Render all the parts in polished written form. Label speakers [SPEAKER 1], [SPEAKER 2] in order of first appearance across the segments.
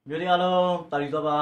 [SPEAKER 1] မျိုးတွေအားလုံးတာလီတော့ပါ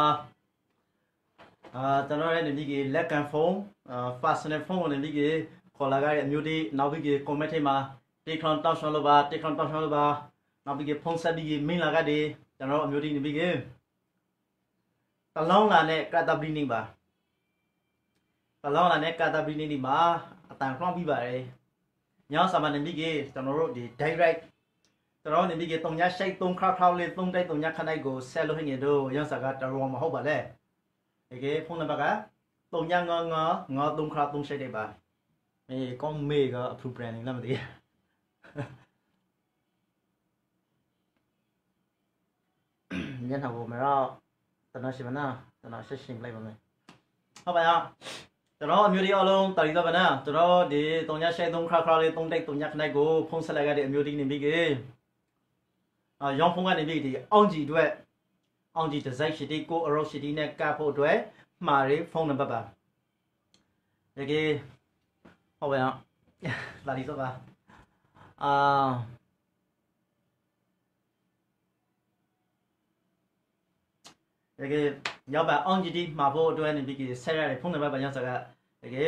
[SPEAKER 1] ကျွန်တော်ရဲ့နေပြီးကလက်ကန်ဖုန်းpersonal phone ကိုနေပြီးကခေါ်လာကြတဲ့အမျိုးတွေနောက်ပြီးက comment ထဲမှာတေခွန်တောင်းရှောင်းလို့ပါတေခွန်တောင်းရှောင်းလို့ပါနောက်ပြီးကဖုန်းဆက်ပြီးကမင်းလာကြတယ်ကျွန်တော်အမျိုးတွေနေပြီးကတလောင်းလာနဲ့ကတာပလီနေပါတလောင်းလာနဲ့ကတာပလီနေဒီမှာအတန်ခေါင်းပြီးပါတယ်ညောင်းစာမနေပြီးကကျွန်တော်တို့ဒီ directကျွန်တော်နေပြီးကတုံညာရှိုက်တုံခါခါလေးတုံတိုက်တုံညာခနိုင်ကိုဆက်လို့ဟင်တို့ရန်စာကတရောမဟုတ်ပါလေဒီကဖုန်းနံပါတ်ကတုံညာငါတုံခါတုံရှိုက်တယ်ပါကောင်းမေက approve branding လားမသိညနေဟိုမရောတနရှိမနာတနရှိရှင်းလိုက်ပါမယ်ဟုတ်ပါရောကျွန်တော်အမျိုးတွေအလုံးတာလီတော့ဗနာကျွန်တော်ဒီတုံညာရှိုက်တုံခါခါလေးတုံတိုက်တုံညာခနိုင်ကိုဖုန်းဆက်လိုက်ရတဲ့အမျိုးတွေနေပြီးကရောင်းဖုန်းကနေပြီးဒီအောင်ကြီးအတွက်အောင်ကြီးဒီဇိုင်းရှိတီကိုအရောရှိတီနဲ့ကပ်ဖို့အတွက်မှားရေးဖုန်းနံပါတ်ပါတကယ်ဟုတ်ပါအောင်လာလီတော့ပါတကယ်ရောက်ပါအောင်ကြီးဒီမှာဖို့အတွက်နေပြီးဆက်ရတဲ့ဖုန်းနံပါတ်ပါရောက်စကတကယ်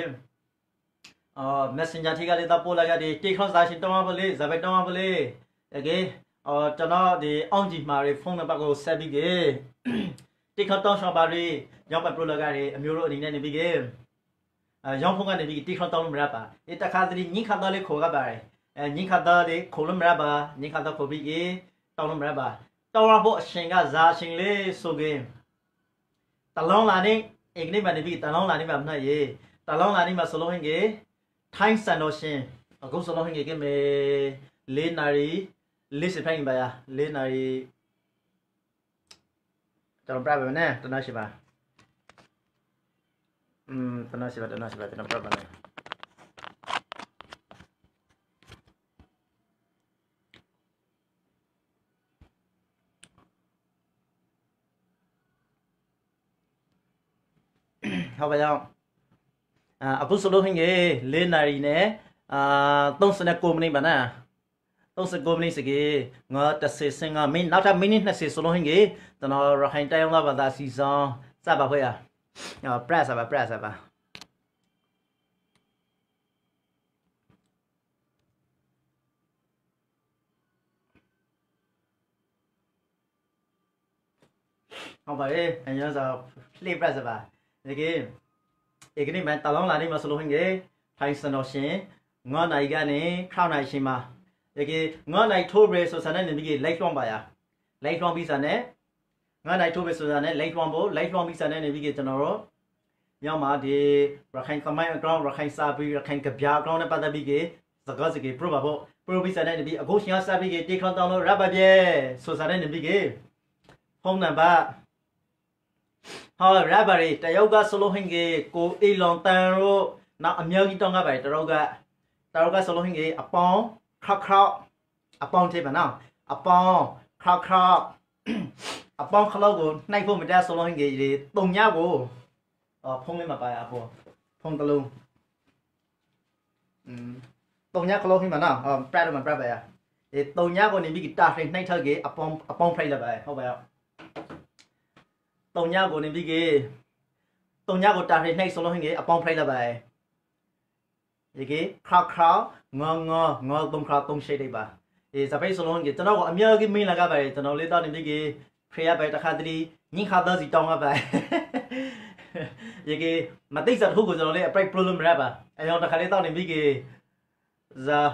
[SPEAKER 1] messenger ထိကလေးတော့ပို့လိုက်ရတယ်တေခွန်စာရှင်တောင်းပါလေဇာဘက်တောင်းပါလေတကယ်ကျွန်တော်ဒီအောင်ကြီးမှာဖုန်းနံပါတ်ကိုဆက်ပြီးတိခတ်တောင်းဆောင်ပါရီရောက်ပါပရိုလကရီအမျိုးတို့အနေနဲ့နေပြီးရောင်းဖုန်းကနေပြီးတိခတ်တောင်းလို့မရပါတခါတည်းညင်ခတ်တော်လေးခေါ်ကပါတယ်ညင်ခတ်တော်လေးခေါ်လို့မရပါညင်ခတ်တော်ခေါ်ပြီးတောင်းလို့မရပါတောင်းရဖို့အရှင်ကဇာရှင်လေးဆိုရင်တလောင်းလာနေအင်္ဂလိပ်မှာနေပြီးတလောင်းလာနေမှာမနှက်ရေတလောင်းလာနေမှာဆိုလို့ဟင်ထိုင်းစံတော်ရှင်အခုဆိုလို့ဟင်ကမေလေးနာရီလေးစဖိုင်ပါရလေးနာရီကျွန်တော်ပြပါမယ်တနာရှိပါတနာရှိပါကျွန်တော်ပြပါမယ်ဟုတ်ပါရောအခုဆိုလို့ဟင်လေးနာရီနဲ့39မိနစ်ပါနာ39မိနစ်စကေငါ35မိနစ်နောက်ထပ်မိနစ်20ဆိုလို့ဟင်ကျွန်တော်ရခိုင်တိုင်းအောင်ဘာသာစီဆောင်စပါခွေပရက်စပါဟုတ်ပါရဲ့အရင်ဆိုလှည့်ပရက်စပါဒီကေဒီနေ့မှတလောင်းလာနေမှာဆိုလို့ဟင်ထိုင်းစတော်ရှင်ငါနိုင်ကနေခေါနိုင်ရှင်မှာဒီကေငါနိုင်ထိုးရဲဆိုစတဲ့နေပြီးလိုက်လွှမ်းပါရလိုက်လွှမ်းပြီးစတဲ့ငါနိုင်ထိုးရဲဆိုတဲ့လိုက်လွှမ်းဖို့လိုက်လွှမ်းပြီးစတဲ့နေပြီးကျွန်တော်တို့မြောက်မှာဒီရခိုင်ကမိုင်းအကောင့်ရခိုင်စာပြီးရခိုင်ကဗျာအကောင့်နဲ့ပတ်သက်ပြီးစကားစကေပရိုပါဖို့ပရိုပြီးစတဲ့နေပြီးအခုရှင်စာပြီးတေခွန်တောင်းလို့ရပါပြဲဆိုစတဲ့နေပြီးဖုန်းနံပါတ်ဟောရပါရီတယောက်ကဆိုလို့ဟင်ကိုအီလွန်တန်တို့နောက်အမျိုးကြီးတောင်းကပါတယောက်ကဆိုလို့ဟင်အပေါင်းခါအပေါင်းသေးပါနော်အပေါင်းခါအပေါင်းခလောက်ကိုနှိုက်ဖို့မတတ်ဆိုလို့ဟင်တုံညကိုဖုန်းလေးမှာပါရဖို့ဖုန်းတလုံးတုံညခလောက်ဟင်မနော်ပရက်မှာပရက်ပါရတုံညကိုနေပြီးတာနှိုက်ထောက်အပေါင်းဖိုက်လာပါဟုတ်ပါရောတုံညကိုနေပြီးတုံညကိုတာနှိုက်ဆိုလို့ဟင်အပေါင်းဖိုက်လာပါဒီကေခါငါတုံခါတုံရှိတယ်ပါစပိတ်ဆိုလို့ကျွန်တော်ကအများကြီးမင်းလာကြပါတယ်ကျွန်တော်လေးတော့နေပြီးဖေရပဲတခါတည်းညင်ခါတော့စီတောင်းရပါဒီကေမသိစားထုတ်ကိုကျွန်တော်လေးအပရိုက်ပရိုလုံးမရပါအဲကြောင့်တခါလေးတော့နေပြီးဇာ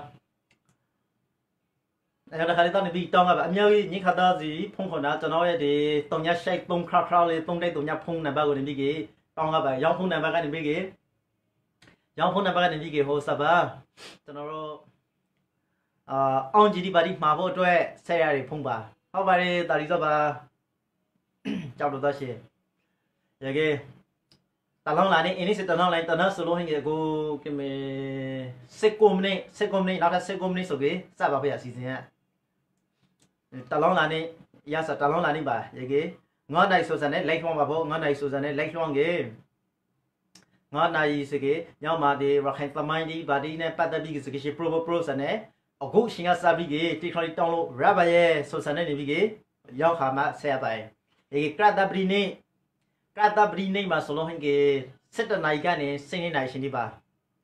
[SPEAKER 1] အဲတခါလေးတော့နေပြီးတောင်းရပါအများကြီးညင်ခါတော့စီဖုန်းခေါ်တာကျွန်တော်ရဲ့ဒီတုံညရှိုက်တုံခါလေးတုံတိုက်တုံညဖုန်းနံပါတ်ကိုနေပြီးတောင်းရပါရောင်းဖုန်းနံပါတ်ကနေပြီးရောင်းဖုန်းနံပါတ်ကနေပြီးဟိုစပါကျွန်တော်တို့အောင်ကြီးဒီပါတီမှာဖို့အတွက်ဆက်ရဖုန်းပါဟုတ်ပါတယ်တာလီစောပါကြောက်တော့ရှိရကေတလောင်းလာနေအင်းစစ်တလောင်းလိုက်တနဆလိုဟင်ကိုကမေ16မိနစ်နောက်ထပ်16မိနစ်ဆိုကေစပါဖေးအစီအစဉ်ကတလောင်းလာနေရစတလောင်းလာနေပါရကေငါးနိုင်ဆိုစံနဲ့လိုက်ထွန်းပါဖို့ငါးနိုင်ဆိုစံနဲ့လိုက်ထွန်းကေငါးနိုင်စကေညောင်းမာဒီရခိုင်သမိုင်းဒီဘာဒီနဲ့ပတ်သက်ပြီးစကေရှိပရိုစနဲ့အခုရှင်ကစပြီးတေခရီတောင်းလို့ရပါရဲ့ဆိုစံနဲ့နေပြီးရောက်ခါမှဆက်ရပါရဲ့ကရတာပရီနေကရတာပရီနေမှာဆိုလို့ဟင်ကေစစ်တနိုင်ကနေစိနေနိုင်ရှင်ဒီပါ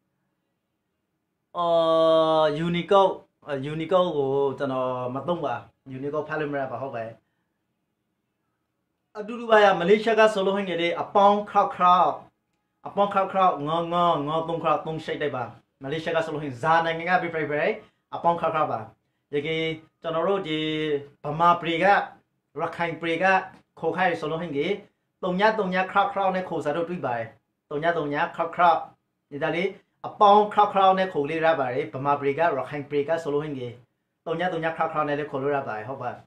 [SPEAKER 1] ယူနီကိုကိုကျွန်တော်မသုံးပါယူနီကိုဖတ်လို့မရပါဟုတ်ပဲအတူတူပါရမလေးရှားကဆိုလို့ဟင်ကေအပေါင်းခေါက်ငေါသုံးခေါက်သုံးရှိတ်တိုက်ပါမလေးရှားကဆိုလို့ဟင်ဇာနိုင်ငံကပြပြပြအပေါင်းခေါက်ပါဒီကေကျွန်တော်တို့ဒီဗမာပရီကရခိုင်ပရီကခိုခိုင်ဆိုလို့ဟင်ကေတုံညခေါက်နဲ့ခိုစားတို့တွေ့ပါတယ်တုံညခေါက်ဒီတလေးအပေါင်းခေါက်နဲ့ခိုလေးရပါတယ်ဗမာပရီကရခိုင်ပရီကဆိုလို့ဟင်ကေတုံညခေါက်နဲ့လည်းခိုလို့ရပါတယ်ဟုတ်ပါ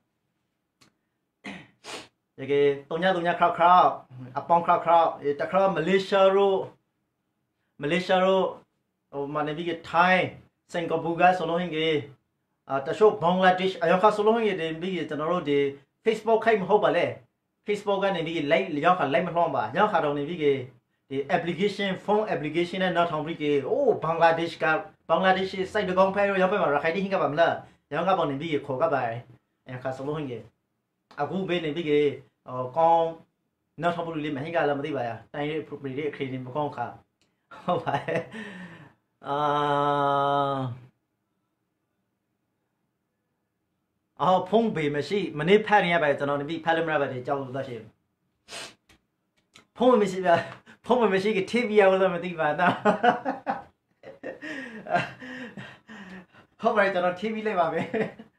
[SPEAKER 1] ဒီကေတုံညခေါက်အပေါင်းခေါက်တခါမလေးရှားတို့ဟိုမနေပြီးကထိုင်းစင်ကာပူကဆိုလို့ဟင်ကေတချို့ဘင်္ဂလားဒေ့ရှ်အယောက်ဆိုလို့ဟင်ကေဒီပြီးကျွန်တော်တို့ဒီ Facebook ခိုင်မဟုတ်ပါလေ Facebook ကနေပြီးလိုက်ရောက်ခါလိုက်မလှောင်းပါရောက်ခါတော့နေပြီးကေဒီ application phone application နဲ့နောက်ထောင်ပြီးကေအိုးဘင်္ဂလားဒေ့ရှ်စိုက်တကောင်ဖဲရောက်ဖဲမှာရခိုင်တိဟင်ကပါမလားရောက်ခါပေါ်နေပြီးကေခေါ်ကပါအဲခါဆိုလို့ဟင်ကေအခုဘေးနေပြီးကေကောင်းနောက်ထောင်ပြီးလေးမဟင်ကလည်းမသိပါရတိုင်းရေး property အခရီးမကောင်းခါဟုတ်ပါဖုန်းဘေမရှိမနေ့ဖတ်နေရပါကျွန်တော်နေပြီးဖတ်လို့မရပါတဲ့ကြောက်လို့သွားရှိဖုန်းမရှိက TV ရလို့မသိပါတော့ဟုတ်ပါကျွန်တော် TV လိုက်ပါမယ်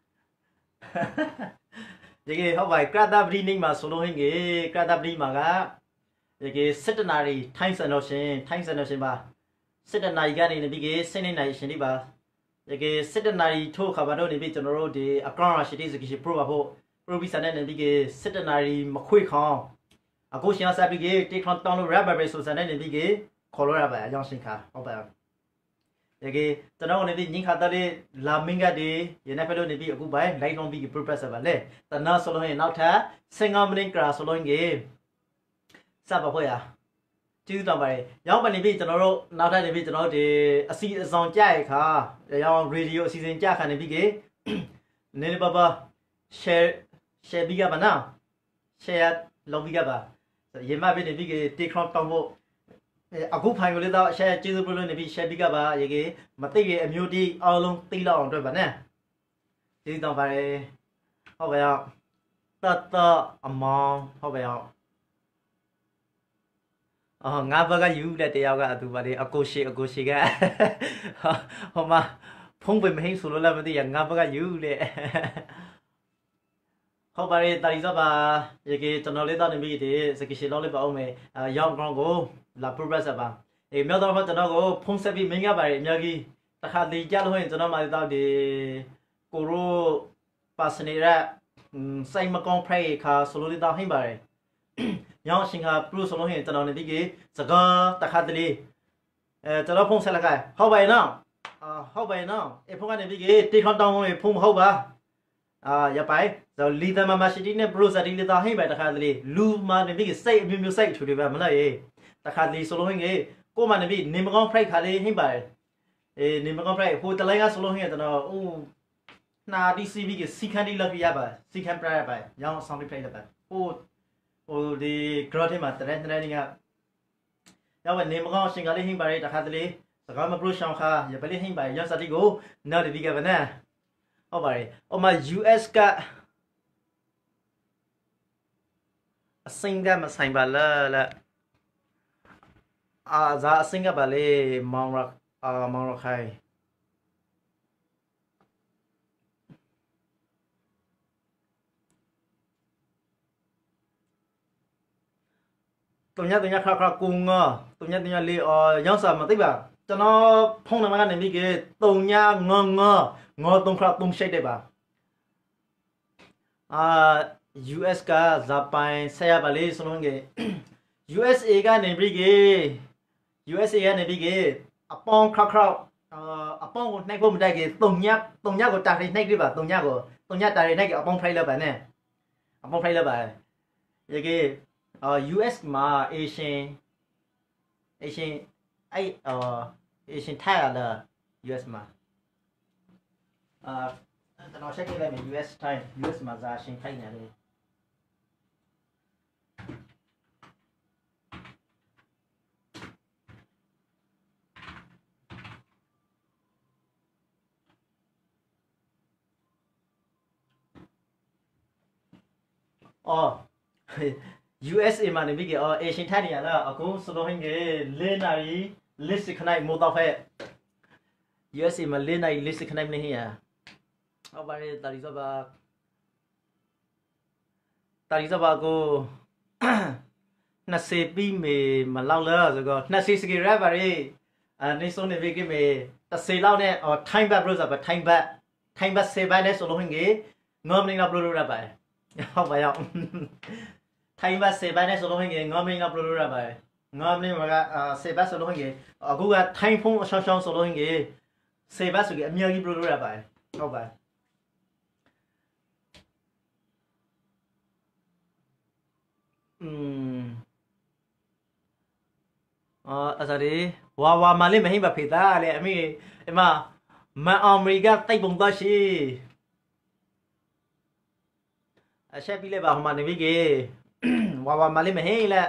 [SPEAKER 1] ဒီကေဟုတ်ပါကရတာပရီနေမှာဆိုလို့ဟင်ကေကရတာပရီမှာကဒီကေစစ်တနာရီထိုင်းစံတော်ရှင်ပါစစ်တနာရီကနေနေပြီးကေစိနေနိုင်ရှင်ဒီပါဒီကေစစ်တနာရီထိုးခါပါတော့နေပြီးကျွန်တော်တို့ဒီအကောင့်ရရှိတဲ့စကိရှိ pro ပါဖို့ pro ပြီးစတဲ့နေပြီးကေစစ်တနာရီမခွေခေါင်အခုရှင်ဆက်ပြီးကေတေခွန်တောင်းလို့ rap ပဲဆိုစတဲ့နေပြီးကေခေါ်လို့ရပါအကြောင်းရှင်ခါဟုတ်ပါဒီကေကျွန်တော်နေပြီးညင်ခါတဲ့လာမင်းကဒီရနေဖက်လို့နေပြီးအခုပိုင်း light on ပြီး purpose ပါလေတနာဆိုလို့ရင်နောက်ထပ်50မိနစ်ကရာဆိုလို့ကေစပါခွေရကျေးဇူးတော်ပါတယ်ရောက်ပါနေပြီကျွန်တော်တို့နောက်ထပ်နေပြီကျွန်တော်ဒီအစီအဆောင်ကြရခါရောင်းရေဒီယိုအစီအစဉ်ကြခါနေပြီကေနေနေပါ share ပြီးကပါနော် share လုပ်ပြီးကပါရေမပဲနေပြီကေ TikTok တောင်းဖို့အခုဖိုင်ကိုလေးတော့ share ကျေးဇူးပြုလို့နေပြီ share ပြီးကပါရေကေမသိရအမျိုးတီအားလုံးသိလောက်အောင်တွေ့ပါနဲ့ကျေးဇူးတော်ပါတယ်ဟုတ်ပါရောတအမောင်ဟုတ်ပါရောငါဘကယူတဲ့တယောက်ကအတူပါလေအကိုရှိကဟိုမှာဖုံးပင်မဟင်းဆိုလို့လည်းမသိရငါဘကယူတဲ့ဟုတ်ပါရဲ့တာရီစပါရေကေကျွန်တော်လေးတော့နေပြီဒီစကိရှိလောက်လေးပါအောင်မယ်ရောက်ကောင်းကိုလာ progress ပါမြောက်တော့ကျွန်တော်ကိုဖုံးဆက်ပြီးမင်းရပါတယ်အများကြီးတခါတည်းကြလို့ရင်ကျွန်တော်မှတော့ဒီကိုရိုပါစနေရစိုက်မကောင်းဖိုက်ခါဆိုလို့တော့ဟင်းပါတယ်ရောင်းရှင်ကပရိုဆိုလို့ဟင်ကျွန်တော်နေပြီးစကားတခါတလေကျွန်တော်ဖုန်းဆက်လိုက်ဟုတ်ပါရဲ့နော်ဟုတ်ပါရဲ့နော်ဖုန်းကနေပြီးတေခွန်တောင်းဝင်ဖုန်းမဟုတ်ပါရပိုင်ဆိုလီသမမရှိတီနဲ့ပရိုစတီလေးတော့ဟိပဲတခါတလေလူမာနေပြီးစိတ်အမျိုးစိတ်ထူတယ်ပဲမလားရေတခါတလေဆိုလို့ဟင်ကိုမနေပြီးနေမကောင်းဖိုက်ခါလေးဟိပါတယ်နေမကောင်းဖိုက်ဟိုတလိုင်းကဆိုလို့ဟင်ကျွန်တော်နာဒီစီဘီကစီခန်ဒီလောက်ပြရပါစီခန်ပြရပါရောင်းဆောင်းလေးဖိုက်လိုက်ပါဟိုဒီ growth ထဲမှာတရက်နေကရောက်နေမကောင်းရှင်ကလေးဟင်းပါရတခါတလေစကားမပရိုရှောင်းခါရပလေးဟင်းပါရစတိကိုနောက်ဒီကဗနာဟုတ်ပါရဲ့အမ US ကအစင်ကမဆိုင်ပါလားဇာအစင်ကပါလေမောင်ရခိုင်တုံညခါကုငါတုံညလေးရောက်စားမသိပါကျွန်တော်ဖုန်းနံပါတ်ကနေပြီးတုံညငတုံခါတုံရှိတဲ့ပါUS ကဇပိုင်ဆရာပါလေဆိုလုံးကေ USA ကနေပြီးအပေါင်းခါအပေါင်းကိုနှိုက်ဖို့မတိုက်ကေတုံညကိုတာရီနှိုက်ပြပါတုံညတာရီနှိုက်အပေါင်းဖိုက်လောက်ပါနဲ့အပေါင်းဖိုက်လောက်ပါရေကေUS မှာ Asian ထိုင်ရလား US မှာကျွန်တော် check လိုက်မယ် US ထိုင် US မှာဇာရှင်ထိုင်နေတယ်အော် USA မှာနေပြီကေအော် Asian ထိုင်နေရလားအခုဆိုလို့ဟင်းကေလေးနာရီလစ်စခနိုင်မို့တော့ဖက် USA မှာလေးနာရီလစ်စခနိုင်နေဟင်းရဟုတ်ပါတယ်တာရီစပါကိုနှစ်စေပြီးမေမလောက်လားဆိုတော့နှစ်စေစကေရက်ပါရီနေဆုံးနေပြီကေမေတစ်စေလောက်နဲ့အော် time back လို့ဆိုပါ time back စေပိုင်းနဲ့ဆိုလို့ဟင်းကေငေါမင်းကပလိုလိုရပါဟုတ်ပါရောက် time back စေပိုင်းနဲ့ဆိုလို့ဟင်းကေငေါမင်းကပလိုလိုရပါငေါမင်းကစေပိုင်းဆိုလို့ဟင်းကေအခုက time ဖုန်းအချောင်းချောင်းဆိုလို့ဟင်းကေစေပိုင်းဆိုကေအများကြီးပလိုလိုရပါဟုတ်ပါအစားဒီဝါမလေးမဟိမဖေတာလေအမေအမမန်အမေရိကတိုက်ပုံသွားရှိအချက်ပြီးလဲပါဟိုမှာနေပြီကေဝါမလေးမဟိလဲ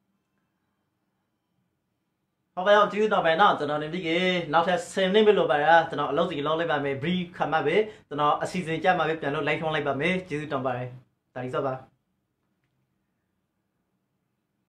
[SPEAKER 1] ဟောပါအောင်ကြည့်တော့ပဲနော်ကျွန်တော်နေပြီကေနောက်ထပ်10မိနစ်ပဲလို့ပါရကျွန်တော်အလုပ်စီလောက်လိုက်ပါမယ် brief ခါမှပဲကျွန်တော်အစီအစဉ်ကြမှာပဲပြန်လို့ live ထုံးလိုက်ပါမယ်ကျေးဇူးတောင်းပါတယ်ဒါဒီစောပါ